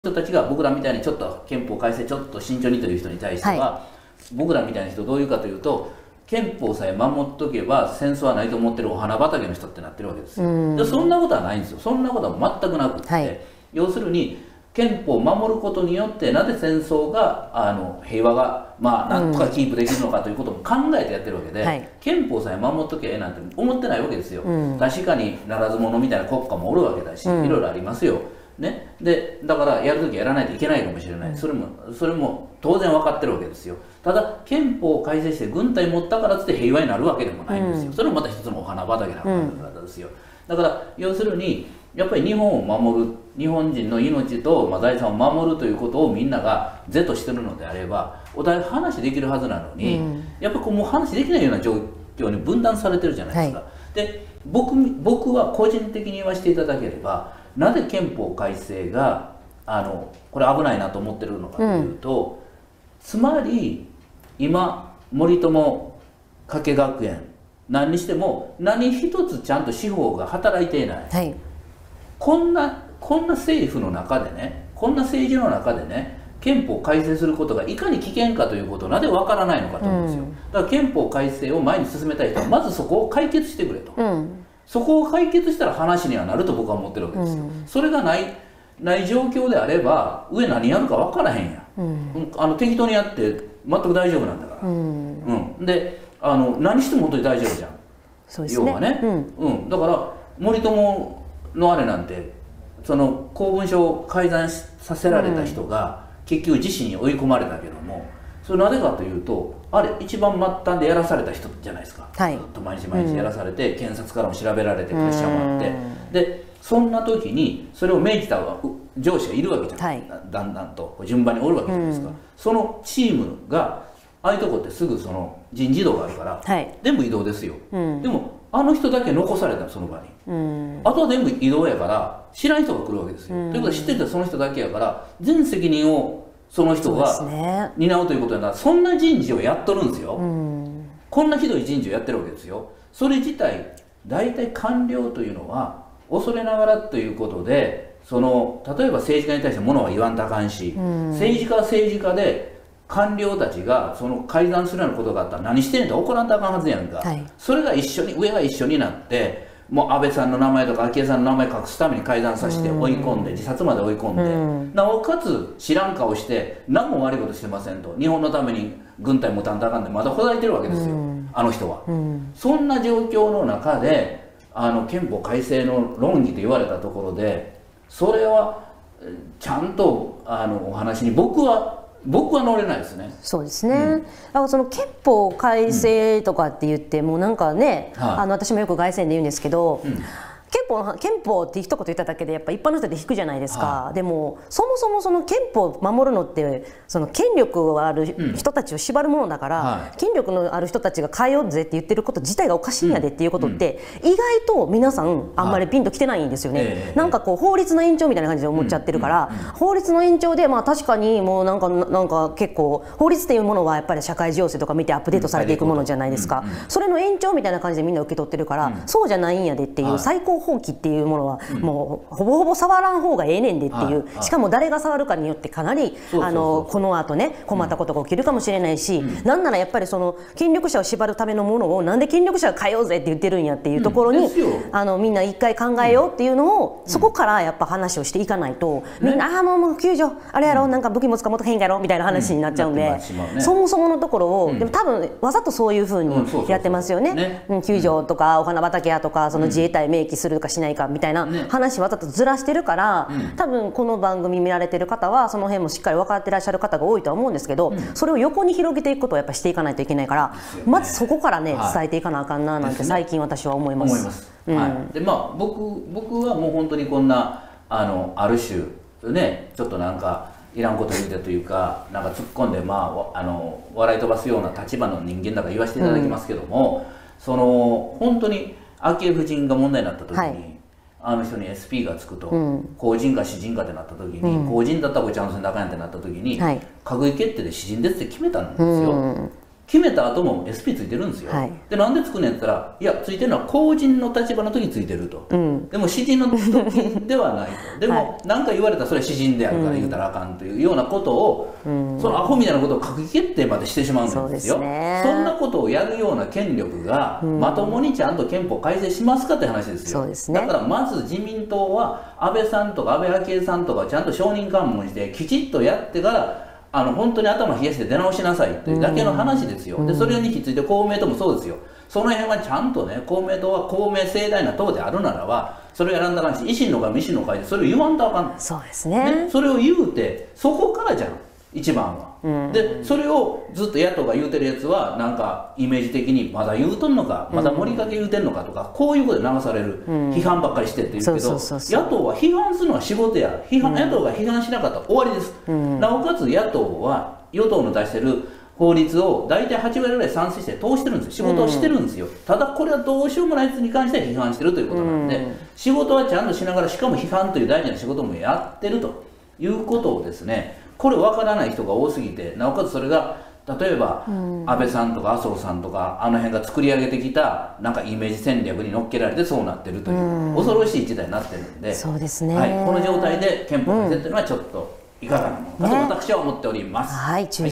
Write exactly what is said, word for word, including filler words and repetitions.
人たちが僕らみたいにちょっと憲法改正ちょっと慎重にという人に対しては、はい、僕らみたいな人どういうかというと、憲法さえ守っとけば戦争はないと思ってるお花畑の人ってなってるわけですよ。でそんなことはないんですよ。そんなことは全くなくって、はい、要するに憲法を守ることによってなぜ戦争があの平和がまあなんとかキープできるのかということも考えてやってるわけで、はい、憲法さえ守っとけばええなんて思ってないわけですよ。うん、確かにならず者みたいな国家もおるわけだし、うん、いろいろありますよ。ね、でだからやるときやらないといけないかもしれない、それもそれも当然分かってるわけですよ。ただ憲法を改正して軍隊持ったからって平和になるわけでもないんですよ。それもまた一つのお花畑なからですよ。だから要するにやっぱり日本を守る、日本人の命と、まあ、財産を守るということをみんなが是としてるのであればお互い話できるはずなのに、うん、やっぱりこうもう話できないような状況に分断されてるじゃないですか。はい、で 僕, 僕は個人的に言わせていただければ、なぜ憲法改正があのこれ危ないなと思ってるのかというと、うん、つまり今森友加計学園何にしても何一つちゃんと司法が働いていない、はい、こんなこんな政府の中でね、こんな政治の中でね、憲法改正することがいかに危険かということをなぜわからないのかと思うんですよ。うん、だから憲法改正を前に進めたい人はまずそこを解決してくれと。うん、そこを解決したら話にはなると僕は思ってるわけですよ。うん、それがないない状況であれば上何やるか分からへんや、うん、あの適当にやって全く大丈夫なんだから、うんうん、であの何しても本当に大丈夫じゃん。そうですね、要はね、うんうん、だから森友のあれなんてその公文書を改ざんさせられた人が結局自身に追い込まれたけども、それなぜかというとあれ一番末端でやらされた人じゃないですか。はい、ずっと毎日毎日やらされて、うん、検察からも調べられてプレッシャーもあって、でそんな時にそれを命じた上司がいるわけじゃない、はい、だんだんと順番におるわけじゃないですか。うん、そのチームがああいうとこってすぐその人事異動があるから、はい、全部異動ですよ。うん、でもあの人だけ残されたその場に、うん、あとは全部異動やから知らん人が来るわけですよ。うん、ということは知ってたその人だけやから全責任をその人が担うということやな。そんな人事をやっとるんですよ。うん、こんなひどい人事をやってるわけですよ。それ自体大体官僚というのは恐れながらということで、その例えば政治家に対してものは言わんとあかんし、うん、政治家は政治家で官僚たちがその改ざんするようなことがあったら何してんねんと怒らんとあかんはずやんか。はい、それが一緒に上が一緒になってもう安倍さんの名前とか昭恵さんの名前隠すために改ざんさせて追い込んで、自殺まで追い込んで、うん、なおかつ知らん顔して何も悪いことしてませんと、日本のために軍隊持たんとあかんでまだほざいてるわけですよ、うん、あの人は。うん、そんな状況の中であの憲法改正の論議と言われたところで、それはちゃんとあのお話に僕は僕は乗れないですね。 そうですね。うん、だからその憲法改正とかって言って、うん、もうなんかね、はい、あの私もよく凱旋で言うんですけど、うん、憲法の憲法って一言言っただけでやっぱ一般の人で引くじゃないですか。はい、でもそもそもその憲法を守るのってその権力がある人たちを縛るものだから、うんはい、権力のある人たちが変えようぜって言ってること自体がおかしいんやでっていうことって、うん、意外と皆さんあんまりピンときてないんですよね。はい、なんかこう法律の延長みたいな感じで思っちゃってるから、法律の延長でまあ確かにもうなんかなんか結構法律っていうものはやっぱり社会情勢とか見てアップデートされていくものじゃないですか。それの延長みたいな感じでみんな受け取ってるから、うん、そうじゃないんやでっていう最高法規っていうものはもうほぼほぼ触らん方がええねんでっていう、しかも誰が触るかによってかなりあのこの後ね困ったことが起きるかもしれないし、うん、なんならやっぱりその権力者を縛るためのものをなんで権力者が変えようぜって言ってるんやっていうところに、うん、あのみんな一回考えようっていうのを、うん、そこからやっぱ話をしていかないと、うん、みんな、ね、ああもうもう救助あれやろ、うん、なんか武器持つか持たへんかやろみたいな話になっちゃうんで、うんね、そもそものところを、うん、でも多分わざとそういうふうにやってますよね。救助とかお花畑やとかその自衛隊明記するかしないかみたいな話わざとずらしてるから、うん、多分この番組見られてる方はその辺もしっかり分かってらっしゃる方が多いとは思うんですけど、うん、それを横に広げていくことをやっぱしていかないといけないから、ね、まずそこからね、はい、伝えていかなあかんななんて最近私は思います。 思います。うん、はい、でまあ僕僕はもう本当にこんなあのある種ねちょっとなんかいらんこと言うてというかなんか突っ込んでまああの笑い飛ばすような立場の人間だから言わせていただきますけども、うん、その本当に昭恵夫人が問題になった時に、はい、あの人に エスピー がつくと、うん、公人か私人かってなった時に、うん、公人だったらこれちゃんとせんだかんやってなった時に、はい、閣議決定で私人ですって決めたんですよ。うん、 決めた後も エスピー ついてるんですよ、はい、でなんでつくねんって言ったら、いやついてるのは公人の立場の時についてると、うん、でも私人の時ではないとでも何、はい、か言われたらそれは私人であるから言うたらあかんというようなことを、うん、そのアホみたいなことを閣議決定までしてしまうんですよ。 そうですね、そんなことをやるような権力がまともにちゃんと憲法改正しますかって話ですよ。そうですね、だからまず自民党は安倍さんとか安倍昭恵さんとかちゃんと証人喚問してきちっとやってからあの本当に頭冷やして出直しなさいというだけの話ですよ。でそれに引き継いで公明党もそうですよ。その辺はちゃんとね、公明党は公明正大な党であるならばそれを選んだらんし、維新の会維新の会でそれを言わんとあかん。 そうですね、 ね、それを言うてそこからじゃん一番は。でそれをずっと野党が言うてるやつはなんかイメージ的にまだ言うとんのか、まだ盛りかけ言うてんのかとか、こういうことで流される、批判ばっかりしてって言うけど、野党は批判するのは仕事や、批判、野党が批判しなかったら終わりです。なおかつ野党は与党の出してる法律を大体はちわりぐらい賛成して通してるんですよ。仕事をしてるんですよ。ただこれはどうしようもないやつに関しては批判してるということなんで、仕事はちゃんとしながらしかも批判という大事な仕事もやってるということをですね、これ分からない人が多すぎて、なおかつそれが例えば、うん、安倍さんとか麻生さんとかあの辺が作り上げてきたなんかイメージ戦略に乗っけられてそうなってるという、うん、恐ろしい事態になってるんで、 そうですね、 はい、この状態で憲法改正というのはちょっといかがなものかと私は思っております。 うん、はい。